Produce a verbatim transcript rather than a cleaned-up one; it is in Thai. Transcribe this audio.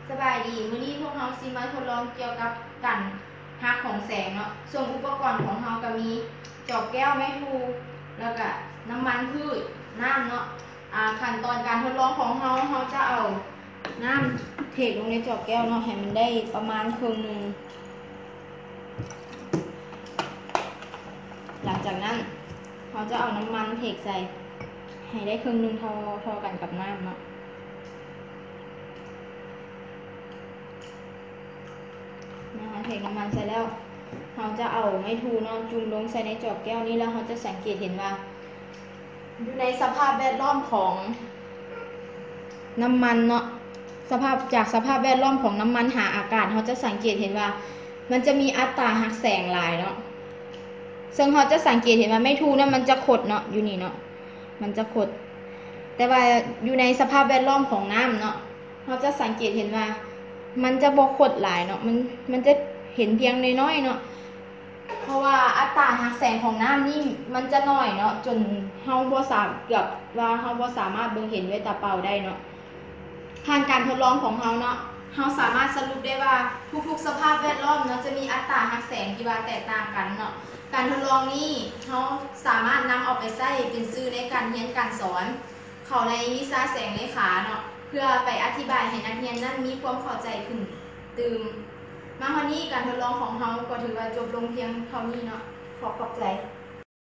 สบายดีมื้อนี้พวกเราสิมาทดลองเกี่ยวกับการหักของแสงเนาะส่วนอุปกรณ์ของเราก็มีจอบแก้วไม้พลูแล้วก็น้ำมันพืชน้ำเนาะอ่าขั้นตอนการทดลองของเราเราจะเอาน้ำเทลงในจอบแก้วเนาะให้มันได้ประมาณครึ่งนึงหลังจากนั้นเราจะเอาน้ำมันเทใส่ให้ได้ครึ่งนึงพอพอกันกับน้ำเนาะนะคะเทน้ำมันใส่แล้วเราจะเอาไม้ทูเนาะจุ่มลงใส่ในจอกแก้วนี้แล้วเราจะสังเกตเห็นว่าอยู่ในสภาพแวดล้อมของน้ำมันเนาะสภาพจากสภาพแวดล้อมของน้ำมันหาอากาศเราจะสังเกตเห็นว่ามันจะมีอัตราหักแสงหลายเนาะซึ่งเราจะสังเกตเห็นว่าไม้ทูนั้นมันจะขดเนาะอยู่นี่เนาะมันจะขดแต่ว่าอยู่ในสภาพแวดล้อมของน้ำเนาะเราจะสังเกตเห็นว่ามันจะบ่ขดหลายเนาะมันมันจะเห็นเพียงน้อยๆเนาะเพราะว่าอัตราหักแสงของน้ำนี่มันจะน้อยเนาะจนเฮาบ่สามารถเกือบว่าเฮาบ่สามารถเบิ่งเห็นด้วยตาเปล่าได้เนาะผ่านการทดลองของเฮาเนาะเฮาสามารถสรุปได้ว่าทุกๆสภาพแวดล้อมเนาะจะมีอัตราหักแสงที่ว่าแตกต่างกันเนาะการทดลองนี้เฮาสามารถนำเอาไปใช้เป็นสื่อในการเรียนการสอนเข้าในวิชาแสงเลขาเนาะเพื่อไปอธิบายให้นักเรียนนั้นมีความเข้าใจขึ้นตื่มมาวันนี้การทดลองของเราก็ถือว่าจบลงเพียงเท่านี้เนาะขอขอบใจ